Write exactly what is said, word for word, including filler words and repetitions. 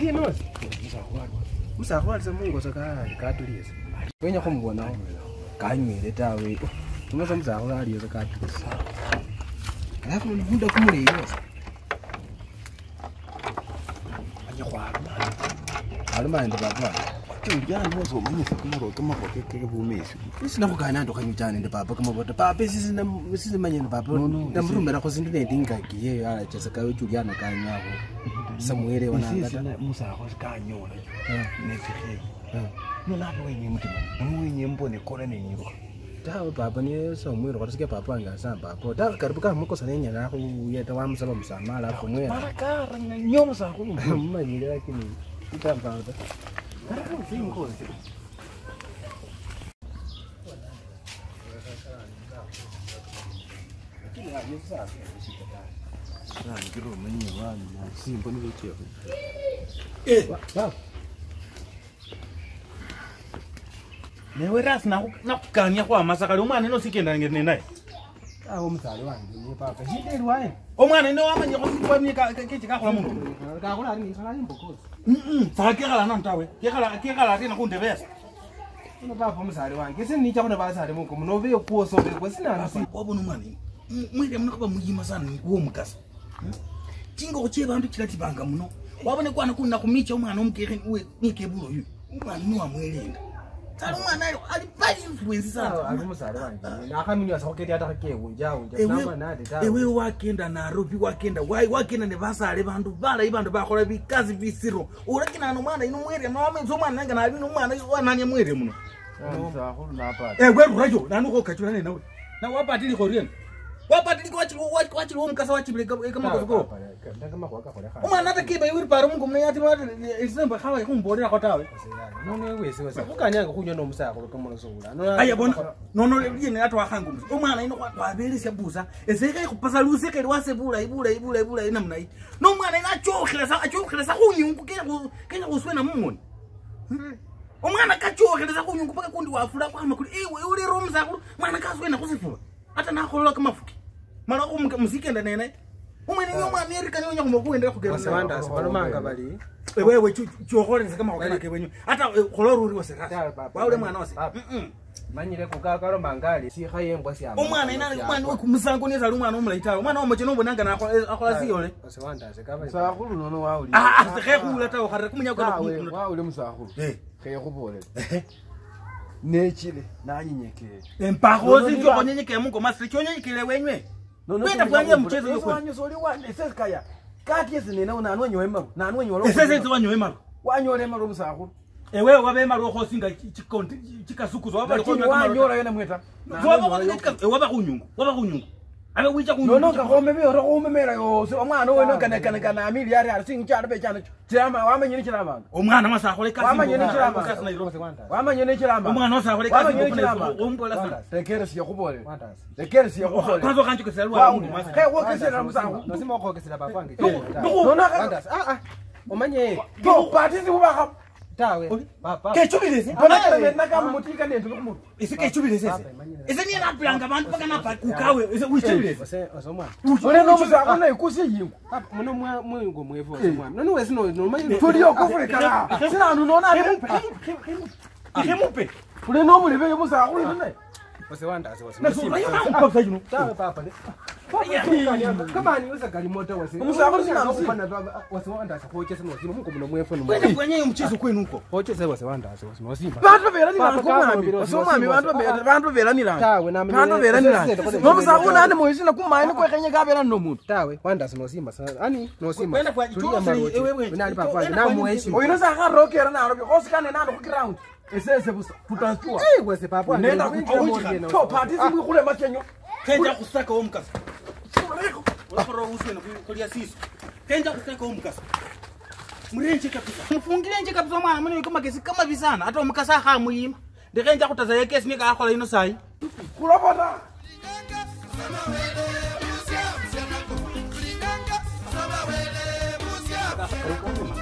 Ndiye nosi. Musakwali semungo saka katulisa. Wenya kumubona kanywele tawe. Tumaza muzakwali zakatulisa. Alafu nunda kumulelo. Anya kwaluma. Aluma ndo baba. Njani mozo manyisa kumaro kama kwa keke bumesi. Isina kugana ndo kanyujane ndo baba kama bota. Baba sisi na sisi manyene baba. Na mrumera ko sindine ndinga kiye ala chasaka ujuliana kanyaho. Samuele wana sisi na musa ko kanyola. Ne tike. No lapo wenye mutima. Mwenye mbone kona ne nyiro. Tawe baba ni Samuele ko sike baba anga samba baba. Ta karibu ka muko sanenya na ko yeta wa musaba musamala ko mwe. Marakara nyomo sa ko. Manyile lakini itamba. Karibu singo. Na ngiro mwenye wani na simbo ni vitio. Eh, baba. Newe ras na nakukanya kwa masakali umwana no sikenda ngene naye. Aho msali wangu ni baba. Hide ruwaye. Omwana no amanye ko kwa ni ka kichika kwa muntu. Ka kula ni kala imbokozi. Mhm, sakekala nantawe. Kekala kekala tena kundevesa. Uno baba msali wangu. Ese ni chakona basali mungu mnove kuo so kwa sina nsi. Wabona umwana. Mwire munakaba muyima sana nikuwo mukasa. Tingo kuche bantu kilati banga muno. Wabone kwana kuna kumicha umwana omukeke uwe nikebulo yu. Umwana no amwelenga. Tsala umwana ayo ali bali influence sana. Ali musali wangu. Na akaminywa saketi atakakewe unja unja namba nade ta. Ewe wakenda na robi wakenda wai wakenda ne basale bantu bala ibantu bakola bikazi bisiro. Urakina no mwana ino mwere no amenzo mwana nanga na bino mwana wananye mwere muno. Musakulu na apa. Eh wewe rajo nanu ko kachura ne nawe. Na wapatili ko rien. Wapatili ko wachilo wachilo umkasa wachibile kama ko ko. Ndakama kwa kakole kha. Umwana atakiba yuri para mungu mnyati mwana isemba khawa ikumbodera ko tawe. None wese wese. Ukanyanga kunyo no musakulu komono sokula. Aya bona nono yini athu ahangu. Umwana ino kwabelisa buza. Ezeka ikupasa luseke liwasebula ibula ibula ibula ina mna yi. No mwana ina chokhela sa chokhela sa kunyungu ke ke uswena mumoni. Umwana kachokhela sa kunyungu paka kundi wafula kwa makuli. Ewe uri romza ku mwana kaswena kusifula. Hata nakholwa kamafuki. Mara umke muzikenda nene. Umweni nyoma America nyonya kumokuendera kugera. Wasanda balomanga bali. Wewe chokhole kama wakana ke wenyu. Hata kholoruri waseka. Waule mwana wase. Mhm. Manyire kugakalo mangali si khayembwa syama. Umwana ina umwana we kumusango neza umwana omulaitalo. Umwana omoche no bonanga na akhola siyole. Wasanda sekaba. Musakulu nono wauli. Ah, sekhekhula tawo khare kumunya kana kumuntu. Wauli musakulu. Eh, khekubole. Nechile nanyinyekele. Empakhozi ndio konyenyekele mungu masri chonyenyekele wenywe. Wenda kwanye mchezo yoko. Wanyo soli wane esekaya. Kati yesinena una anwenyo ema. Na anwenyo lo. Esese nzo wanyo ema. Wanyo le maro musakulu. Ewe wabe maro khosinga chikonti chikasukuzo waba konyo wanyo yena mweta. Waba chika waba kunyungu. Waba kunyungu. Abe wicha kunyungu. No no ka khome be ro umemera yo so omwana we no kana kana kana amili yari ari sinchara be chana. Chama wamenye ni chirama. Omwana masakhole kasi. Wamenye ni chirama. Wamenye ni chirama. Omwana masakhole kasi. Wamenye ni chirama. Umbola sana. Tekere siya kubole. Tekere siya kubole. Kwanza kancho keselwa mungu masa. Ke wokesera musangu. Nasima okokesera babange. No no ka. Ah ah. Omanye. Go patisi ubaka. Tawe. Papa. Ke chubilese. Bona mena kama mutika nento kumuntu. Ise ke chubilese. Ise ni na planga bantu baka na pa kukawe. Ise uchubilese. Ose osomwa. Ole no musako na ikusi yingu. Papa muno mwa mwingo mwevo osomwa. None wese no no manye. Tuli okufulika. Sina anu nona ari. Ihemupe. Ule no mulebe yo musako ine. Ose wanda ase ose. Na so ayo na mpaka yuno. Tawe papa. Kama ni usa kali moto wase. Musako sina mfana wase wanda ase hoche sema sima mungu muno mwevo no. Kwenda kwenye mchezo kwenu huko. Hoche sema wase wanda ase ose no simba. Bantu bera ni bantu kumami. Osomami bantu bera bantu bera ni langa. Tawe na bantu bera ni langa. No musako nani moyisi na kumaini kwa kenye kabera no muntu. Tawe wanda ase no simba. Ani no simba. Kwenda kwa chuo ewe nani papa na muheshi. Oyino saka rokera na robi kosikane nando ku ground. Esese busa tutastua. Eh wese papa. Nenda kuingia to party sibu kule makenyo. Kenja kusaka omkasa. Waporo uswe na kulia sisi. Kenja kusaka omkasa. Mrenje kabisa. Mfungile nje kabisa mwana mwana kama kesi kama visana hata omkasa ha muima. Ndekenja kutaza yake kesi nika akhola ino sai. Kulobota. Kulinganga,